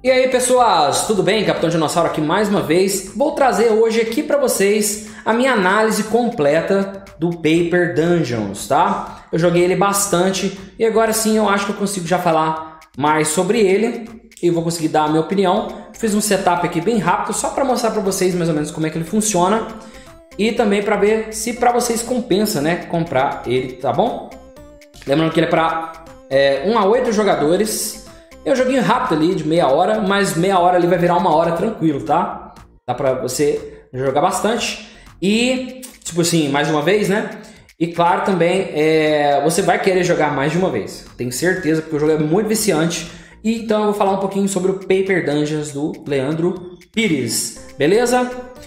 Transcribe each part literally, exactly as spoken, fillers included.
E aí pessoas, tudo bem? Capitão Dinossauro aqui mais uma vez. Vou trazer hoje aqui para vocês a minha análise completa do Paper Dungeons, tá? Eu joguei ele bastante e agora sim eu acho que eu consigo já falar mais sobre ele e vou conseguir dar a minha opinião. Fiz um setup aqui bem rápido só para mostrar para vocês mais ou menos como é que ele funciona e também para ver se para vocês compensa, né, comprar ele, tá bom? Lembrando que ele é para é, um a oito jogadores. Eu joguei rápido ali, de meia hora, mas meia hora ali vai virar uma hora tranquilo, tá? Dá pra você jogar bastante. E, tipo assim, mais de uma vez, né? E claro também, é, você vai querer jogar mais de uma vez. Tenho certeza, porque o jogo é muito viciante. E, então eu vou falar um pouquinho sobre o Paper Dungeons do Leandro Pires, beleza?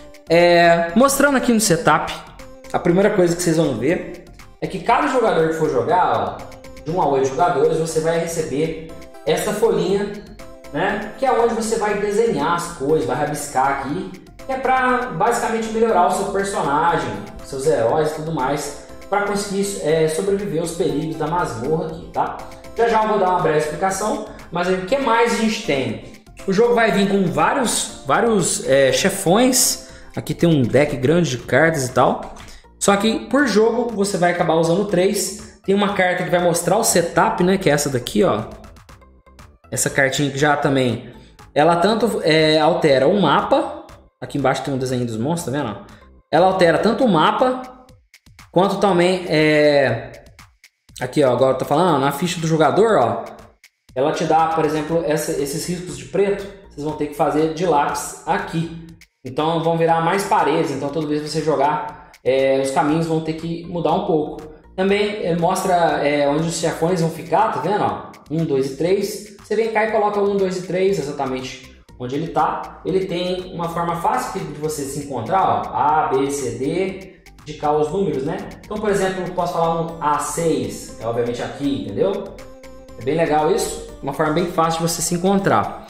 É, mostrando aqui no setup, a primeira coisa que vocês vão ver é que cada jogador que for jogar, ó, de um a oito jogadores, você vai receber essa folhinha, né, que é onde você vai desenhar as coisas, vai rabiscar aqui, que é para basicamente melhorar o seu personagem, seus heróis e tudo mais, para conseguir é, sobreviver aos perigos da masmorra aqui, tá? Já já eu vou dar uma breve explicação, mas o que mais a gente tem? O jogo vai vir com vários, vários é, chefões, aqui tem um deck grande de cartas e tal, só que por jogo você vai acabar usando três, tem uma carta que vai mostrar o setup, né, que é essa daqui, ó. Essa cartinha que já também, ela tanto é, altera o mapa, aqui embaixo tem um desenho dos monstros, tá vendo? Ela altera tanto o mapa, quanto também, é, aqui ó, agora eu tô falando, na ficha do jogador, ó, ela te dá, por exemplo, essa, esses riscos de preto, vocês vão ter que fazer de lápis aqui. Então vão virar mais paredes, então toda vez que você jogar, é, os caminhos vão ter que mudar um pouco. Também é, mostra é, onde os chefões vão ficar, tá vendo? Ó? um, dois e três. Você vem cá e coloca um, dois e três, exatamente onde ele tá. Ele tem uma forma fácil de você se encontrar, ó, A, B, C, D, indicar os números, né? Então, por exemplo, eu posso falar um A seis, é obviamente aqui, entendeu? É bem legal isso, uma forma bem fácil de você se encontrar.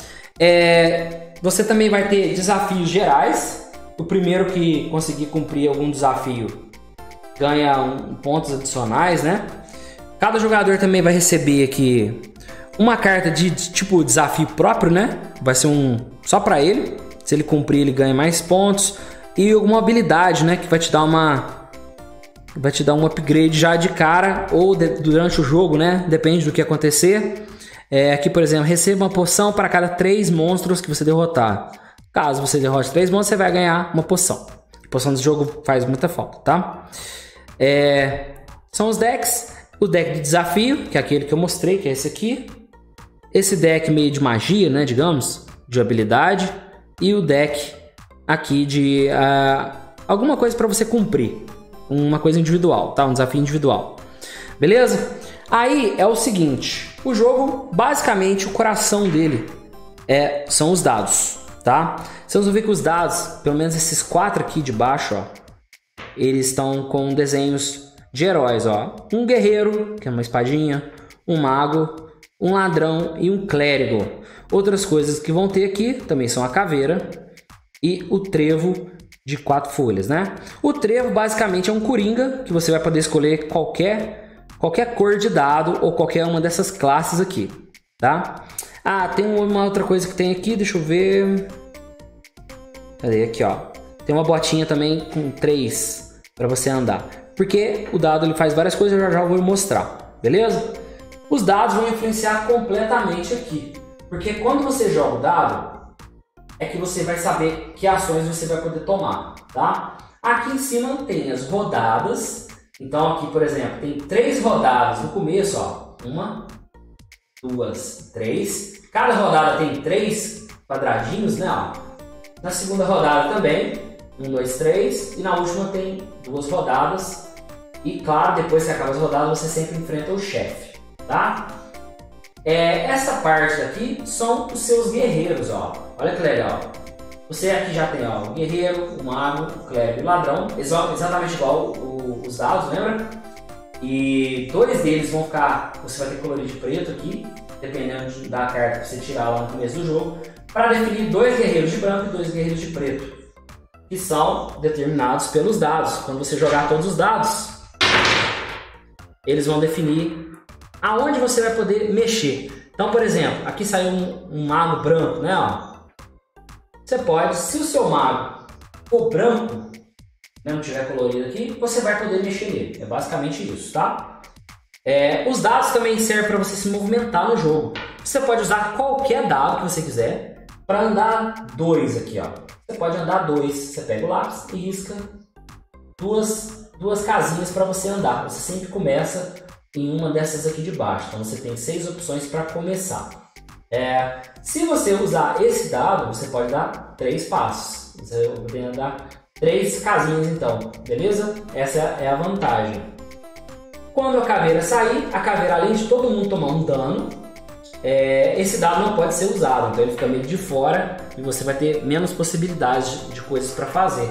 É, você também vai ter desafios gerais. O primeiro que conseguir cumprir algum desafio ganha um, pontos adicionais, né? Cada jogador também vai receber aqui uma carta de tipo desafio próprio, né? Vai ser um só para ele. Se ele cumprir, ele ganha mais pontos. E alguma habilidade, né? Que vai te dar uma vai te dar um upgrade já de cara ou de, durante o jogo, né? Depende do que acontecer. É, aqui, por exemplo, receba uma poção para cada três monstros que você derrotar. Caso você derrote três monstros, você vai ganhar uma poção. A poção desse jogo faz muita falta, tá? É, são os decks. O deck de desafio, que é aquele que eu mostrei, que é esse aqui. Esse deck meio de magia, né, digamos, de habilidade. E o deck aqui de uh, alguma coisa para você cumprir. Uma coisa individual, tá? Um desafio individual. Beleza? Aí é o seguinte. O jogo, basicamente, o coração dele é, são os dados, tá? Vocês vão ver que os dados, pelo menos esses quatro aqui de baixo, ó, eles estão com desenhos de heróis, ó. Um guerreiro, que é uma espadinha, um mago, um ladrão e um clérigo. Outras coisas que vão ter aqui também são a caveira e o trevo de quatro folhas, né? O trevo basicamente é um coringa que você vai poder escolher qualquer, qualquer cor de dado ou qualquer uma dessas classes aqui, tá? Ah, tem uma outra coisa que tem aqui, deixa eu ver. Cadê? Aqui, ó. Tem uma botinha também com três para você andar. Porque o dado ele faz várias coisas, eu já, já vou mostrar, beleza? Os dados vão influenciar completamente aqui. Porque quando você joga o dado, é que você vai saber que ações você vai poder tomar, tá? Aqui em cima tem as rodadas. Então aqui, por exemplo, tem três rodadas no começo, ó. Uma, duas, três. Cada rodada tem três quadradinhos, né? Ó. Na segunda rodada também. Um, dois, três. E na última tem duas rodadas. E claro, depois que acaba as rodadas, você sempre enfrenta o chefe, tá? É, essa parte daqui são os seus guerreiros, ó. Olha que legal. Você aqui já tem, ó, o guerreiro, o mago, o clérigo e o ladrão. Exatamente igual o, os dados, lembra? E dois deles vão ficar... Você vai ter colorido de preto aqui, dependendo de, da carta que você tirar lá no começo do jogo, para definir dois guerreiros de branco e dois guerreiros de preto, que são determinados pelos dados. Quando você jogar todos os dados, eles vão definir aonde você vai poder mexer. Então, por exemplo, aqui saiu um, um mago branco, né? Ó. Você pode, se o seu mago for branco, né, não tiver colorido aqui, você vai poder mexer nele. É basicamente isso, tá? É, os dados também servem para você se movimentar no jogo. Você pode usar qualquer dado que você quiser para andar dois aqui, ó. Você pode andar dois. Você pega o lápis e risca duas, duas casinhas para você andar. Você sempre começa em uma dessas aqui de baixo. Então você tem seis opções para começar. É, se você usar esse dado, você pode dar três passos. Você pode andar três casinhas então, beleza? Essa é a vantagem. Quando a caveira sair, a caveira, além de todo mundo tomar um dano, é, esse dado não pode ser usado, então ele fica meio de fora e você vai ter menos possibilidades de, de coisas para fazer.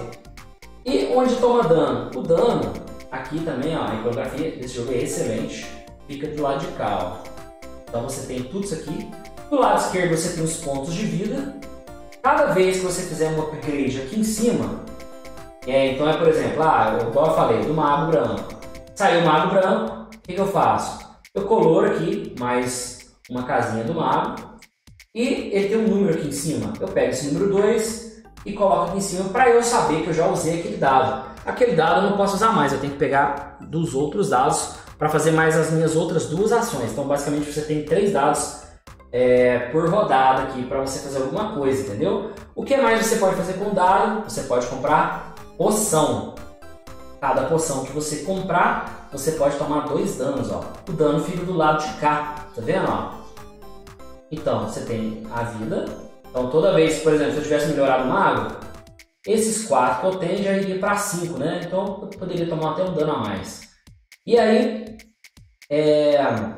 E onde toma dano? O dano, aqui também, ó, a iconografia desse jogo é excelente, fica do lado de cá. Ó. Então você tem tudo isso aqui. Do lado esquerdo você tem os pontos de vida. Cada vez que você fizer um upgrade aqui em cima, é, então é por exemplo, ah, igual eu falei, do mago branco. Saiu o mago branco, o que, que eu faço? Eu coloro aqui mais uma casinha do mago e ele tem um número aqui em cima. Eu pego esse número dois e coloco aqui em cima para eu saber que eu já usei aquele dado. Aquele dado eu não posso usar mais, eu tenho que pegar dos outros dados para fazer mais as minhas outras duas ações. Então basicamente você tem três dados é, por rodada aqui para você fazer alguma coisa, entendeu? O que mais você pode fazer com o dado? Você pode comprar poção. Cada poção que você comprar, você pode tomar dois danos, ó. O dano fica do lado de cá, tá vendo, ó? Então, você tem a vida. Então, toda vez, por exemplo, se eu tivesse melhorado o mago, esses quatro que eu tenho já iria para cinco, né? Então, eu poderia tomar até um dano a mais. E aí, é...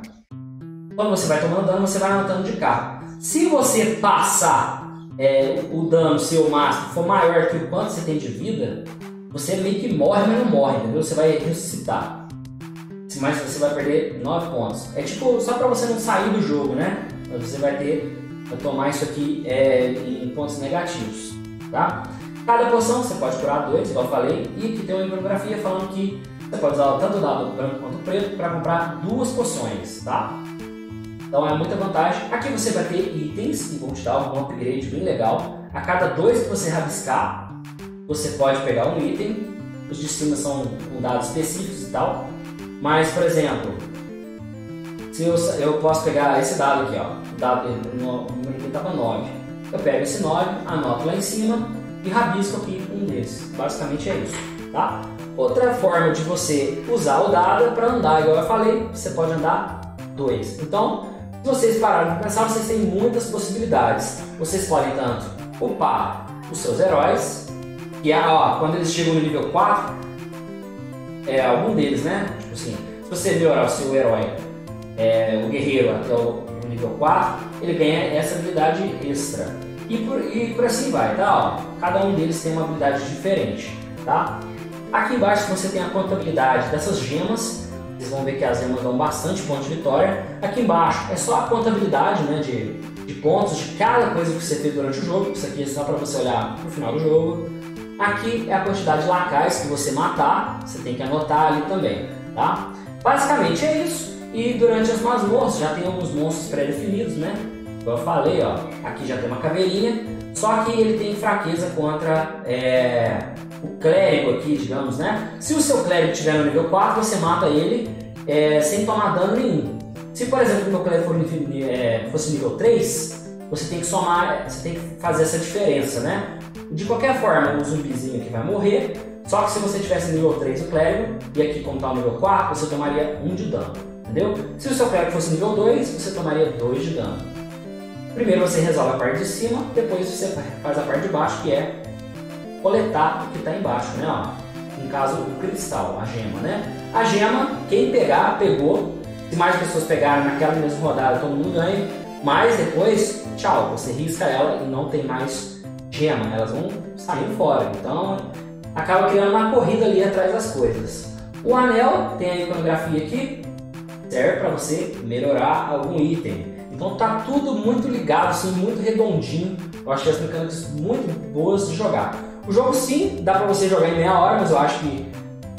quando você vai tomando dano, você vai anotando de cá. Se você passar é, o dano seu máximo for maior que o quanto você tem de vida, você meio que morre, mas não morre, entendeu? Você vai ressuscitar. Mas você vai perder nove pontos. É tipo, só para você não sair do jogo, né? Você vai ter, vai tomar isso aqui é, em pontos negativos, tá? Cada poção você pode curar dois, igual eu falei. E aqui tem uma iconografia falando que você pode usar tanto o dado branco quanto o preto para comprar duas poções, tá? Então é muita vantagem. Aqui você vai ter itens que vão te dar um upgrade bem legal. A cada dois que você rabiscar, você pode pegar um item. Os de cima são com dados específicos e tal. Mas, por exemplo, se eu, eu posso pegar esse dado aqui, ó, o dado no número aqui estava nove. Eu pego esse nove, anoto lá em cima e rabisco aqui um desses. Basicamente é isso, tá? Outra forma de você usar o dado é para andar, igual eu falei, você pode andar dois. Então, se vocês pararem de pensar, vocês têm muitas possibilidades. Vocês podem tanto upar os seus heróis, que é, ó, quando eles chegam no nível quatro, é algum deles, né? Tipo assim, se você melhorar o seu herói, é, o guerreiro até o nível quatro, ele ganha essa habilidade extra. E por, e por assim vai, tá? Ó, cada um deles tem uma habilidade diferente, tá? Aqui embaixo você tem a contabilidade dessas gemas. Vocês vão ver que as gemas dão bastante ponto de vitória. Aqui embaixo é só a contabilidade, né, de, de pontos de cada coisa que você fez durante o jogo. Isso aqui é só para você olhar pro final do jogo. Aqui é a quantidade de lacais que você matar, você tem que anotar ali também, tá? Basicamente é isso. E durante as masmorras já tem alguns monstros pré-definidos, né? Como eu falei, ó, aqui já tem uma caveirinha, só que ele tem fraqueza contra é, o clérigo aqui, digamos, né? Se o seu clérigo estiver no nível quatro, você mata ele é, sem tomar dano nenhum. Se, por exemplo, o meu clérigo for, é, fosse nível três, você tem que somar, você tem que fazer essa diferença, né? De qualquer forma, o zumbizinho aqui vai morrer, só que se você tivesse nível três o clérigo, e aqui como está o nível quatro, você tomaria um de dano, entendeu? Se o seu clérigo fosse nível dois, você tomaria dois de dano. Primeiro você resolve a parte de cima, depois você faz a parte de baixo, que é coletar o que está embaixo, né? Ó, no caso, o cristal, a gema, né? A gema, quem pegar, pegou. Se mais pessoas pegarem naquela mesma rodada, todo mundo ganha. Mas depois, tchau, você risca ela e não tem mais gema, elas vão sair fora, então acaba criando uma corrida ali atrás das coisas. O anel tem a iconografia aqui, serve para você melhorar algum item. Então tá tudo muito ligado, assim, muito redondinho. Eu achei as mecânicas muito boas de jogar. O jogo sim, dá para você jogar em meia hora, mas eu acho que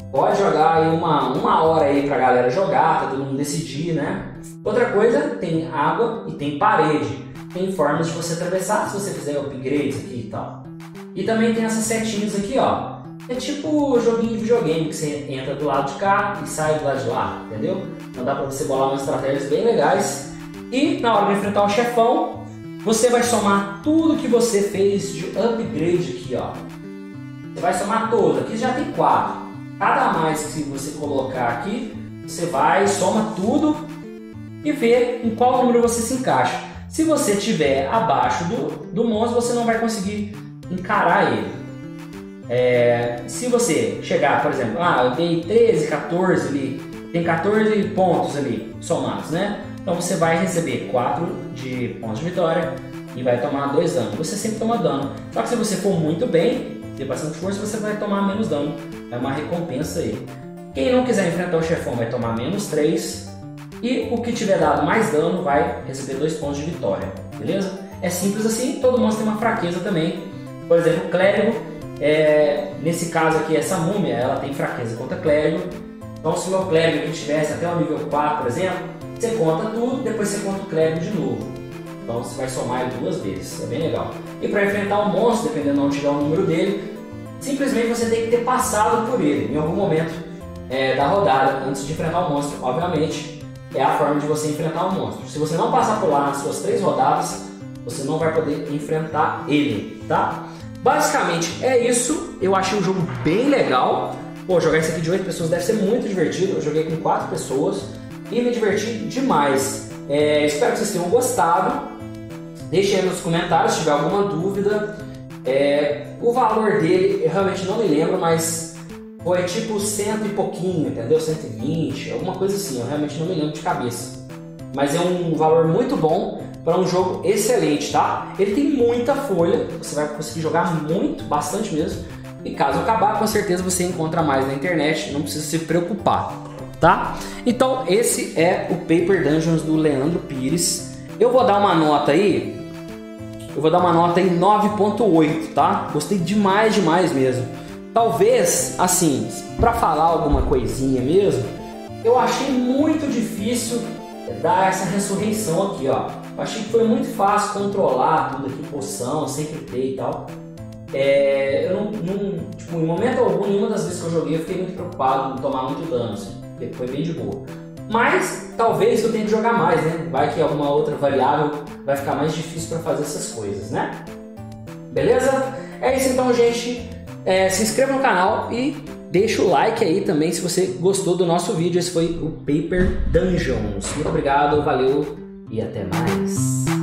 Pode jogar aí uma, uma hora aí pra galera jogar, pra todo mundo decidir, né? Outra coisa, tem água e tem parede. Tem formas de você atravessar se você fizer upgrades aqui e tal. E também tem essas setinhas aqui, ó. É tipo joguinho de videogame que você entra do lado de cá e sai do lado de lá, entendeu? Então dá pra você bolar umas estratégias bem legais. E na hora de enfrentar o chefão, você vai somar tudo que você fez de upgrade aqui, ó. Você vai somar todo. Aqui já tem quatro. Cada a mais que você colocar aqui, você vai, soma tudo e vê em qual número você se encaixa. Se você estiver abaixo do, do monstro, você não vai conseguir encarar ele. É, se você chegar, por exemplo, ah, eu dei treze, quatorze ali, tem quatorze pontos ali somados, né? Então você vai receber quatro de pontos de vitória e vai tomar dois danos. Você sempre toma dano. Só que se você for muito bem, ter bastante força, você vai tomar menos dano. É uma recompensa aí. Quem não quiser enfrentar o chefão vai tomar menos três. E o que tiver dado mais dano vai receber dois pontos de vitória. Beleza? É simples assim. Todo monstro tem uma fraqueza também. Por exemplo, o clérigo. É, nesse caso aqui, essa múmia, ela tem fraqueza contra clérigo. Então se o meu clérigo aqui tivesse até o nível quatro, por exemplo, você conta tudo, depois você conta o clérigo de novo. Então você vai somar ele duas vezes, é bem legal. E para enfrentar um monstro, dependendo de onde tiver o número dele, simplesmente você tem que ter passado por ele em algum momento é, da rodada, antes de enfrentar o monstro. Obviamente, é a forma de você enfrentar o monstro. Se você não passar por lá nas suas três rodadas, você não vai poder enfrentar ele, tá? Basicamente é isso. Eu achei o jogo bem legal. Pô, jogar isso aqui de oito pessoas deve ser muito divertido. Eu joguei com quatro pessoas e me diverti demais. É, espero que vocês tenham gostado. Deixe aí nos comentários se tiver alguma dúvida. É, o valor dele eu realmente não me lembro, mas foi tipo cento e pouquinho, entendeu? cento e vinte, alguma coisa assim. Eu realmente não me lembro de cabeça. Mas é um valor muito bom para um jogo excelente, tá? Ele tem muita folha, você vai conseguir jogar muito, bastante mesmo. E caso acabar, com certeza você encontra mais na internet, não precisa se preocupar, tá? Então esse é o Paper Dungeons do Leandro Pires. Eu vou dar uma nota aí, eu vou dar uma nota em nove ponto oito, tá? Gostei demais, demais mesmo. Talvez, assim, para falar alguma coisinha mesmo, eu achei muito difícil dar essa ressurreição aqui, ó. Eu achei que foi muito fácil controlar tudo aqui, poção, sempre ter e tal. É, eu não, não, tipo, em momento algum, nenhuma das vezes que eu joguei, eu fiquei muito preocupado em tomar muito dano, assim, porque foi bem de boa. Mas talvez eu tenha que jogar mais, né? Vai que alguma outra variável vai ficar mais difícil para fazer essas coisas, né? Beleza? É isso então, gente. É, se inscreva no canal e deixa o like aí também se você gostou do nosso vídeo. Esse foi o Paper Dungeons. Muito obrigado, valeu e até mais.